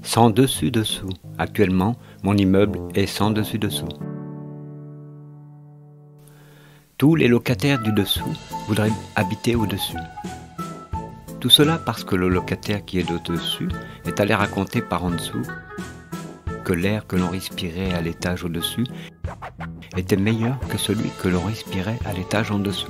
Sans dessus-dessous. Actuellement, mon immeuble est sans dessus-dessous. Tous les locataires du dessous voudraient habiter au-dessus. Tout cela parce que le locataire qui est au-dessus est allé raconter par en dessous que l'air que l'on respirait à l'étage au-dessus était meilleur que celui que l'on respirait à l'étage en dessous.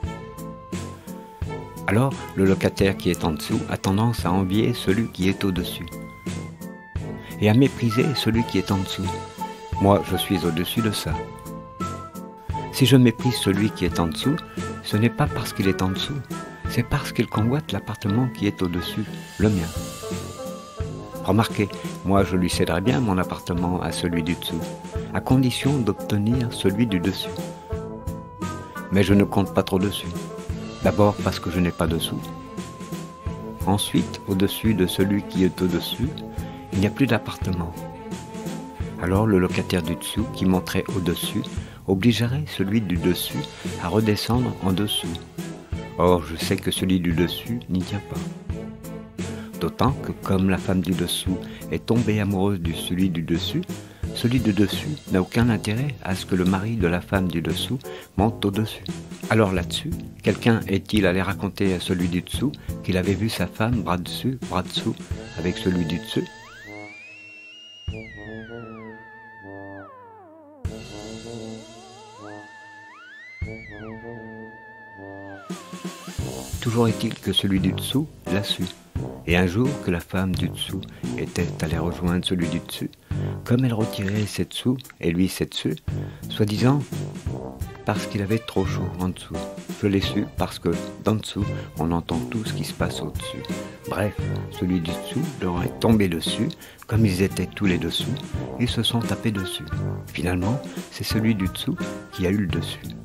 Alors, le locataire qui est en dessous a tendance à envier celui qui est au-dessus et à mépriser celui qui est en dessous. Moi, je suis au-dessus de ça. Si je méprise celui qui est en dessous, ce n'est pas parce qu'il est en dessous, c'est parce qu'il convoite l'appartement qui est au-dessus, le mien. Remarquez, moi je lui céderais bien mon appartement à celui du dessous, à condition d'obtenir celui du dessus. Mais je ne compte pas trop dessus. D'abord parce que je n'ai pas dessous. Ensuite, au-dessus de celui qui est au-dessus, il n'y a plus d'appartement. Alors le locataire du dessous qui monterait au-dessus obligerait celui du dessus à redescendre en dessous. Or, je sais que celui du dessus n'y tient pas. D'autant que comme la femme du dessous est tombée amoureuse de celui du dessus n'a aucun intérêt à ce que le mari de la femme du dessous monte au-dessus. Alors là-dessus, quelqu'un est-il allé raconter à celui du dessous qu'il avait vu sa femme bras dessous avec celui du dessus? Toujours est-il que celui du dessous l'a su. Et un jour que la femme du dessous était allée rejoindre celui du dessus, comme elle retirait ses dessous et lui ses dessus, soi-disant parce qu'il avait trop chaud en dessous. Je l'ai su parce que d'en dessous, on entend tout ce qui se passe au-dessus. Bref, celui du dessous leur est tombé dessus, comme ils étaient tous les dessous, ils se sont tapés dessus. Finalement, c'est celui du dessous qui a eu le dessus.